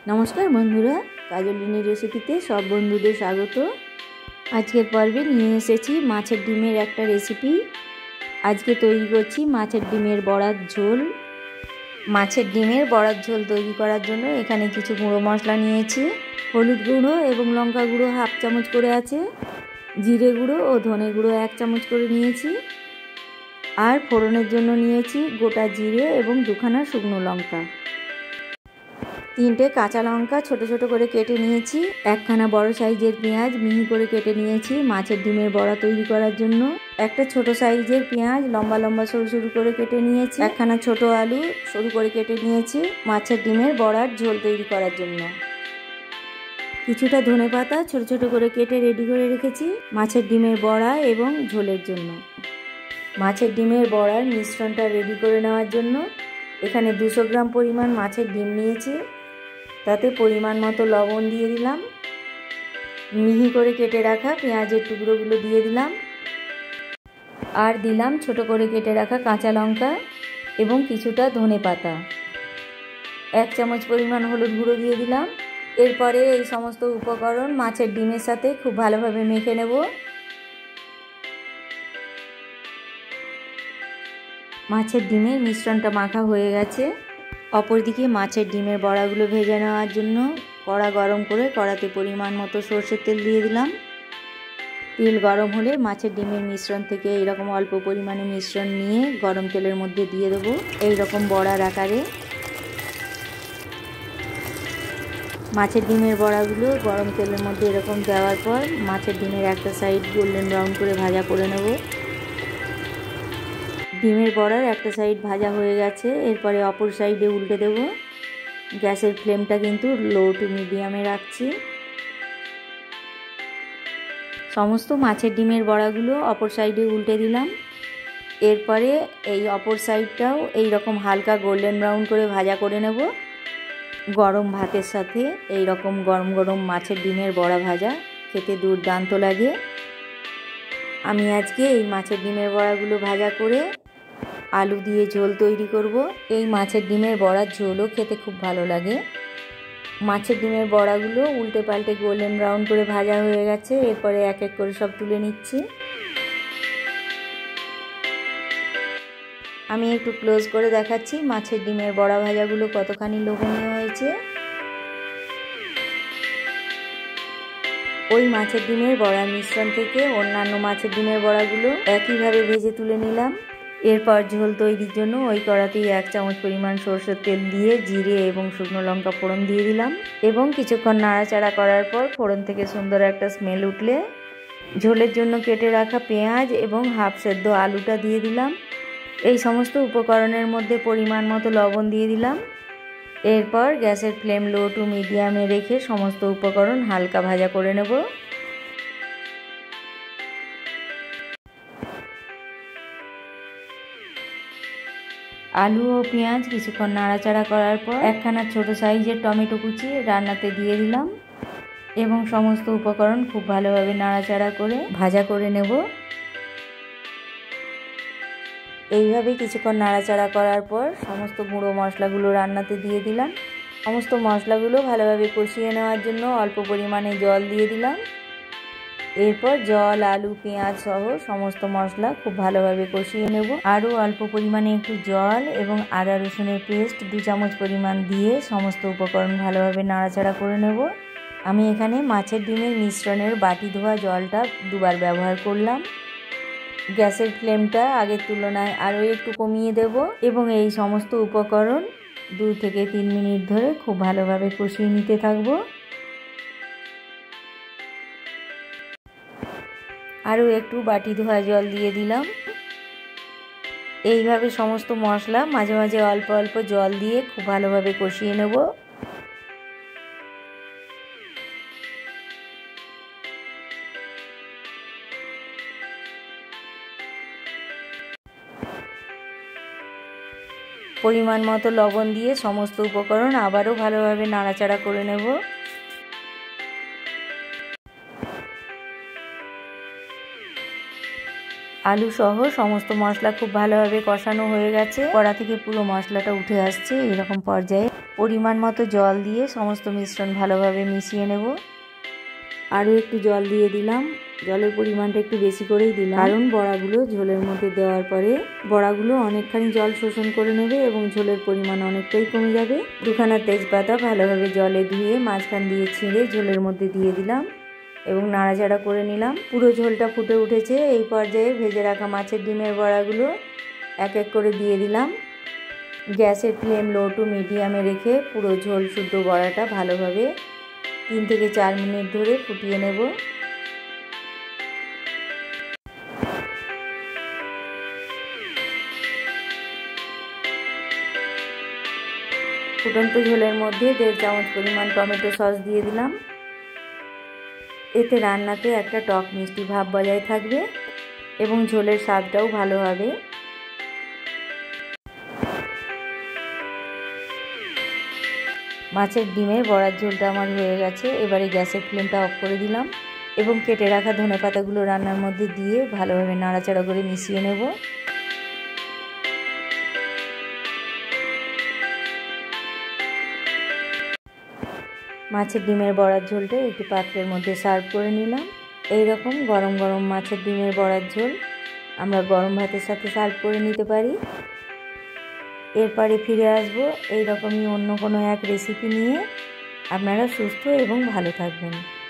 নমস্কার বন্ধুরা, কাজলিনী রেসিপিতে সব বন্ধুদের স্বাগত। আজকের পর্বে নিয়ে এসেছি মাছের ডিমের একটা রেসিপি। আজকে তৈরি করছি মাছের ডিমের বড়ার ঝোল। মাছের ডিমের বড়ার ঝোল তৈরি করার জন্য এখানে কিছু গুঁড়ো মশলা নিয়েছি। হলুদ গুঁড়ো এবং লঙ্কা গুঁড়ো 1/2 চামচ করে আছে, জিরে গুঁড়ো ও ধনে গুঁড়ো 1 চামচ করে নিয়েছি, আর ফোড়নের জন্য নিয়েছি গোটা জিরে এবং 2খানা শুকনো লঙ্কা, 3টে কাঁচা লঙ্কা ছোট ছোট করে কেটে নিয়েছি, 1খানা বড় সাইজের পেঁয়াজ মিহি করে কেটে নিয়েছি মাছের ডিমের বড়া তৈরি করার জন্য, একটা ছোট সাইজের পেঁয়াজ লম্বা লম্বা সরু সরু করে কেটে নিয়েছি, 1খানা ছোট আলু সরু করে কেটে নিয়েছি মাছের ডিমের বড়ার ঝোল তৈরি করার জন্য, কিছুটা ধনেপাতা ছোট ছোট করে কেটে রেডি করে রেখেছি মাছের ডিমের বড়া এবং ঝোলের জন্য। মাছের ডিমের বড়ার মিশ্রণটা রেডি করে নেওয়ার জন্য এখানে 200 গ্রাম পরিমাণ মাছের ডিম নিয়েছি, তাতে পরিমাণ মতো লবণ দিয়ে দিলাম, মিহি করে কেটে রাখা পেঁয়াজের টুকরোগুলো দিয়ে দিলাম, আর দিলাম ছোট করে কেটে রাখা কাঁচা লঙ্কা এবং কিছুটা ধনেপাতা, 1 চামচ পরিমাণ হলুদ গুঁড়ো দিয়ে দিলাম। এরপরে এই সমস্ত উপকরণ মাছের ডিমের সাথে খুব ভালোভাবে মেখে নেব। মাছের ডিমের মিশ্রণটা মাখা হয়ে গেছে। অপরদিকে মাছের ডিমের বড়াগুলো ভেজে নেওয়ার জন্য কড়া গরম করে কড়াতে পরিমাণ মতো সরষের তেল দিয়ে দিলাম। তেল গরম হলে মাছের ডিমের মিশ্রণ থেকে এইরকম অল্প পরিমাণে মিশ্রণ নিয়ে গরম তেলের মধ্যে দিয়ে দেবো এইরকম বড়ার আকারে। মাছের ডিমের বড়াগুলো গরম তেলের মধ্যে এরকম দেওয়ার পর মাছের ডিমের একটা সাইড গোল্ডেন ব্রাউন করে ভাজা করে নেব। ডিমের বড়ার একটা সাইড ভাজা হয়ে গেছে, এরপরে অপর সাইডে উল্টে দেব। গ্যাসের ফ্লেমটা কিন্তু লো টু মিডিয়ামে রাখছি। সমস্ত মাছের ডিমের বড়াগুলো অপর সাইডে উল্টে দিলাম। এরপরে এই অপর সাইডটাও এই রকম হালকা গোল্ডেন ব্রাউন করে ভাজা করে নেব। গরম ভাতের সাথে এই রকম গরম গরম মাছের ডিমের বড়া ভাজা খেতে দুর্দান্ত লাগে। আমি আজকে এই মাছের ডিমের বড়াগুলো ভাজা করে আলু দিয়ে ঝোল তৈরি করব। এই মাছের ডিমের বড়ার ঝোলও খেতে খুব ভালো লাগে। মাছের ডিমের বড়াগুলো উল্টে পাল্টে গোল্ডেন ব্রাউন করে ভাজা হয়ে গেছে, এরপরে এক এক করে সব তুলে নিচ্ছি। আমি একটু ক্লোজ করে দেখাচ্ছি মাছের ডিমের বড়া ভাজাগুলো কতখানি লোভনীয় হয়েছে। ওই মাছের ডিমের বড়ার মিশ্রণ থেকে অন্যান্য মাছের ডিমের বড়াগুলো একইভাবে ভেজে তুলে নিলাম। এরপর ঝোল তৈরির জন্য ওই কড়াতেই 1 চামচ পরিমাণ সরষের তেল দিয়ে জিরে এবং শুকনো লঙ্কা ফোড়ন দিয়ে দিলাম এবং কিছুক্ষণ নাড়াচাড়া করার পর ফোড়ন থেকে সুন্দর একটা স্মেল উঠলে ঝোলের জন্য কেটে রাখা পেঁয়াজ এবং হাফ সেদ্ধ আলুটা দিয়ে দিলাম। এই সমস্ত উপকরণের মধ্যে পরিমাণ মতো লবণ দিয়ে দিলাম। এরপর গ্যাসের ফ্লেম লো টু মিডিয়ামে রেখে সমস্ত উপকরণ হালকা ভাজা করে নেব। আলু ও পেঁয়াজ কিছুক্ষণ নাড়াচাড়া করার পর 1খানা ছোট সাইজের টমেটো কুচি রান্নাতে দিয়ে দিলাম এবং সমস্ত উপকরণ খুব ভালোভাবে নাড়াচাড়া করে ভাজা করে নেব। এইভাবে কিছুক্ষণ নাড়াচাড়া করার পর সমস্ত গুঁড়ো মশলাগুলো রান্নাতে দিয়ে দিলাম। সমস্ত মশলাগুলো ভালোভাবে কষিয়ে নেওয়ার জন্য অল্প পরিমাণে জল দিয়ে দিলাম। এরপর জল, আলু, পেঁয়াজ সহ সমস্ত মশলা খুব ভালোভাবে কষিয়ে নেব। আরও অল্প পরিমাণে একটু জল এবং আদা রসুনের পেস্ট 2 চামচ পরিমাণ দিয়ে সমস্ত উপকরণ ভালোভাবে নাড়াচাড়া করে নেব। আমি এখানে মাছের ডিমের মিশ্রণের বাটি ধোয়া জলটা 2বার ব্যবহার করলাম। গ্যাসের ফ্লেমটা আগের তুলনায় আরও একটু কমিয়ে দেব এবং এই সমস্ত উপকরণ 2 থেকে 3 মিনিট ধরে খুব ভালোভাবে কষিয়ে নিতে থাকবো। আরও একটু বাটি ধোয়া জল দিয়ে দিলাম। এইভাবে সমস্ত মশলা মাঝে মাঝে অল্প অল্প জল দিয়ে খুব ভালোভাবে কষিয়ে নেব। পরিমাণ মতো লবণ দিয়ে সমস্ত উপকরণ আবারও ভালোভাবে নাড়াচাড়া করে নেব। আলু সহ সমস্ত মশলা খুব ভালোভাবে কষানো হয়ে গেছে। কড়া থেকে পুরো মশলাটা উঠে আসছে। এরকম পর্যায়ে পরিমাণ মতো জল দিয়ে সমস্ত মিশ্রণ ভালোভাবে মিশিয়ে নেব। আরও একটু জল দিয়ে দিলাম। জলের পরিমাণটা একটু বেশি করেই দিলাম, কারণ বড়াগুলো ঝোলের মধ্যে দেওয়ার পরে বড়াগুলো অনেকখানি জল শোষণ করে নেবে এবং ঝোলের পরিমাণ অনেকটাই কমে যাবে। দুখানা তেজপাতা ভালোভাবে জলে ধুয়ে মাঝখান দিয়ে ছিঁড়ে ঝোলের মধ্যে দিয়ে দিলাম এবং নাড়াচাড়া করে নিলাম। পুরো ঝোলটা ফুটে উঠেছে। এই পর্যায়ে ভেজে রাখা মাছের ডিমের বড়াগুলো এক এক করে দিয়ে দিলাম। গ্যাসের ফ্লেম লো টু মিডিয়ামে রেখে পুরো ঝোল শুদ্ধ বড়াটা ভালোভাবে 3 থেকে 4 মিনিট ধরে ফুটিয়ে নেব। ফুটন্ত ঝোলের মধ্যে 1.5 চামচ পরিমাণ টমেটো সস দিয়ে দিলাম। এতে রান্নাতে একটা টক মিষ্টি ভাব বজায় থাকবে এবং ঝোলের স্বাদটাও ভালো হবে। মাছের ডিমের বড়ার ঝোলটা আমার হয়ে গেছে। এবারে গ্যাসের ফ্লেমটা অফ করে দিলাম এবং কেটে রাখা ধনেপাতাগুলো রান্নার মধ্যে দিয়ে ভালোভাবে নাড়াচাড়া করে মিশিয়ে নেব। মাছের ডিমের বড়ার ঝোলটা একটি পাত্রের মধ্যে সার্ভ করে নিলাম। এই রকম গরম গরম মাছের ডিমের বড়ার ঝোল আমরা গরম ভাতের সাথে সার্ভ করে নিতে পারি। এরপরে ফিরে আসব এই রকমই অন্য কোনো এক রেসিপি নিয়ে। আপনারা সুস্থ এবং ভালো থাকবেন।